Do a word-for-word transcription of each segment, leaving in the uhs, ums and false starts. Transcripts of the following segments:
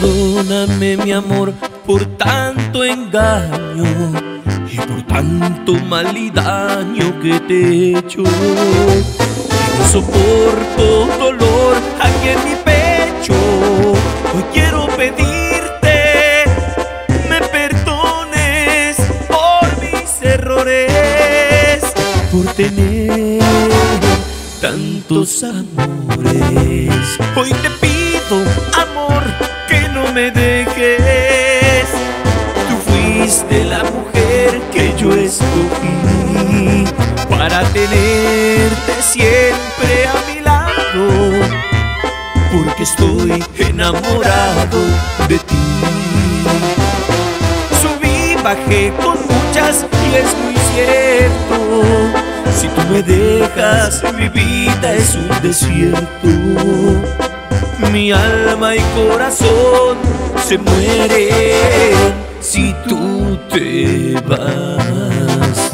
Perdóname, mi amor, por tanto engaño y por tanto mal y daño que te he hecho. Que no soporto dolor aquí en mi pecho. Hoy quiero pedirte me perdones por mis errores, por tener tantos amores. Hoy te pido, amor, que no me dejes. Tú fuiste la mujer que yo escogí para tenerte siempre a mi lado, porque estoy enamorado de ti. Subí, bajé con muchas y es muy cierto. Si tú me dejas, mi vida es un desierto. Mi alma y corazón se mueren si tú te vas.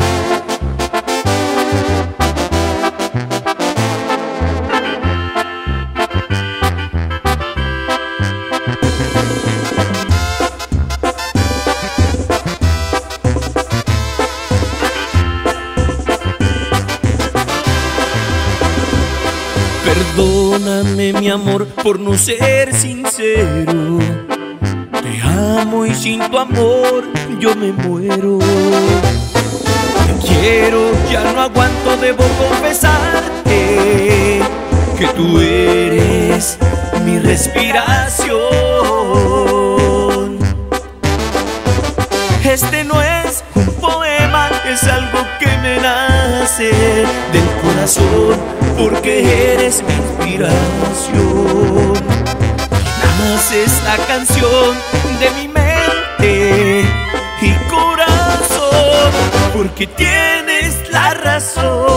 Perdóname, mi amor, por no ser sincero. Te amo y sin tu amor yo me muero. Te quiero, ya no aguanto, debo confesarte que tú eres mi respiración. Este no es un poema, es algo que me nace del corazón, porque eres mi inspiración. Naces la canción de mi mente y corazón, porque tienes la razón.